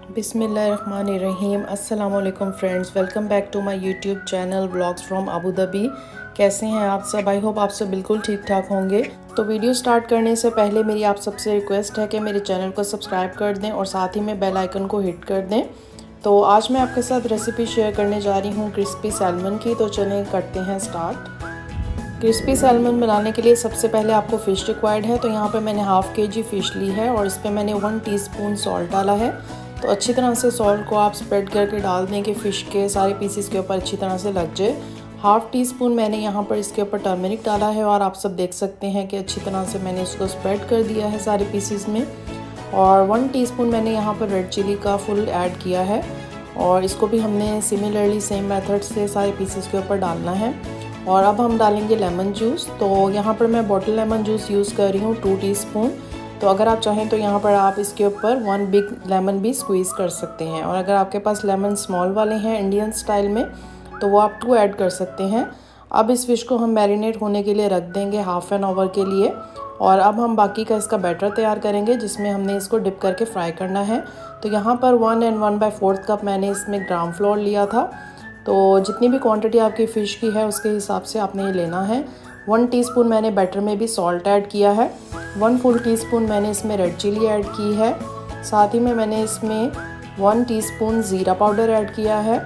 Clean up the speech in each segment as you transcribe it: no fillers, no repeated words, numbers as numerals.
बिस्मिल्लाहिर्रहमानिर्रहीम। अस्सलाम वालेकुम friends, welcome back to my YouTube channel vlogs from Abu Dhabi. कैसे हैं आप सब? आई होप आप सब बिल्कुल ठीक ठाक होंगे। तो वीडियो स्टार्ट करने से पहले मेरी आप सबसे रिक्वेस्ट है कि मेरे चैनल को सब्सक्राइब कर दें और साथ ही में बेल आइकन को हिट कर दें। तो आज मैं आपके साथ रेसिपी शेयर करने जा रही हूँ क्रिस्पी सैल्मन की। तो चलें करते हैं स्टार्ट। क्रिस्पी सैल्मन बनाने के लिए सबसे पहले आपको फ़िश रिक्वायर्ड है। तो यहाँ पे मैंने हाफ़ kg फ़िश ली है और इस पर मैंने 1 टीस्पून सॉल्ट डाला है। तो अच्छी तरह से सॉल्ट को आप स्प्रेड करके डाल दें कि फ़िश के सारे पीसेस के ऊपर अच्छी तरह से लग जाए। हाफ़ टी स्पून मैंने यहाँ पर इसके ऊपर टर्मरिक डाला है और आप सब देख सकते हैं कि अच्छी तरह से मैंने इसको स्प्रेड कर दिया है सारे पीसेस में। और 1 टीस्पून मैंने यहाँ पर रेड चिली का फुल ऐड किया है और इसको भी हमने सिमिलरली सेम मेथड से सारे पीसेस के ऊपर डालना है। और अब हम डालेंगे लेमन जूस। तो यहाँ पर मैं बॉटल लेमन जूस यूज़ कर रही हूँ 2 टीस्पून। तो अगर आप चाहें तो यहाँ पर आप इसके ऊपर 1 बिग लेमन भी स्क्वीज़ कर सकते हैं। और अगर आपके पास लेमन स्मॉल वाले हैं इंडियन स्टाइल में तो वो आप 2 ऐड कर सकते हैं। अब इस फिश को हम मैरिनेट होने के लिए रख देंगे हाफ़ एन आवर के लिए। और अब हम बाकी का इसका बैटर तैयार करेंगे जिसमें हमने इसको डिप करके फ्राई करना है। तो यहाँ पर 1 and 1/4 कप मैंने इसमें ग्राम फ्लोर लिया था। तो जितनी भी क्वांटिटी आपकी फ़िश की है उसके हिसाब से आपने ये लेना है। 1 टीस्पून मैंने बैटर में भी सॉल्ट ऐड किया है। 1 फुल टीस्पून मैंने इसमें रेड चिली ऐड की है। साथ ही में मैंने इसमें 1 टीस्पून ज़ीरा पाउडर ऐड किया है।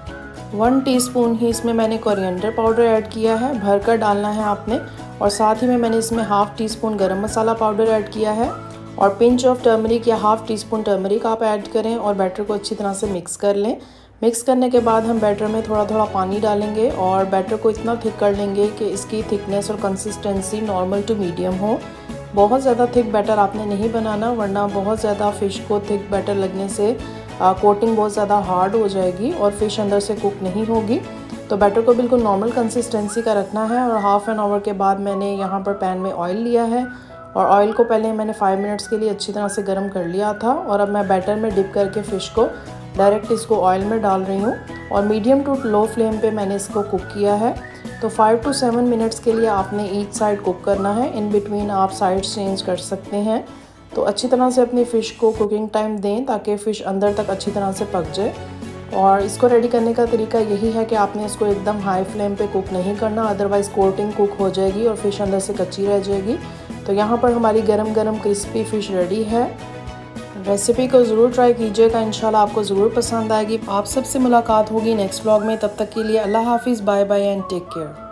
1 टीस्पून ही इसमें मैंने कोरिएंडर पाउडर ऐड किया है, भरकर डालना है आपने। और साथ ही में मैंने इसमें हाफ़ टीस्पून गरम मसाला पाउडर ऐड किया है और पिंच ऑफ टर्मरिक या हाफ़ टीस्पून टर्मरिक आप ऐड करें और बैटर को अच्छी तरह से मिक्स कर लें। मिक्स करने के बाद हम बैटर में थोड़ा थोड़ा पानी डालेंगे और बैटर को इतना थिक कर लेंगे कि इसकी थिकनेस और कंसिस्टेंसी नॉर्मल टू मीडियम हो। बहुत ज़्यादा थिक बैटर आपने नहीं बनाना, वरना बहुत ज़्यादा फ़िश को थिक बैटर लगने से कोटिंग बहुत ज़्यादा हार्ड हो जाएगी और फ़िश अंदर से कुक नहीं होगी। तो बैटर को बिल्कुल नॉर्मल कंसिस्टेंसी का रखना है। और हाफ़ एन आवर के बाद मैंने यहाँ पर पैन में ऑयल लिया है और ऑयल को पहले मैंने 5 मिनट्स के लिए अच्छी तरह से गर्म कर लिया था। और अब मैं बैटर में डिप करके फ़िश को डायरेक्ट इसको ऑयल में डाल रही हूँ और मीडियम टू लो फ्लेम पे मैंने इसको कुक किया है। तो 5 to 7 मिनट्स के लिए आपने ईच साइड कुक करना है। इन बिटवीन आप साइड चेंज कर सकते हैं। तो अच्छी तरह से अपनी फ़िश को कुकिंग टाइम दें ताकि फ़िश अंदर तक अच्छी तरह से पक जाए। और इसको रेडी करने का तरीका यही है कि आपने इसको एकदम हाई फ्लेम पे कुक नहीं करना, अदरवाइज़ कोटिंग कुक हो जाएगी और फ़िश अंदर से कच्ची रह जाएगी। तो यहाँ पर हमारी गरम गरम क्रिस्पी फ़िश रेडी है। रेसिपी को ज़रूर ट्राई कीजिएगा, इंशाल्लाह आपको ज़रूर पसंद आएगी। आप सबसे मुलाकात होगी नेक्स्ट व्लॉग में। तब तक के लिए अल्लाह हाफिज़, bye bye and take care.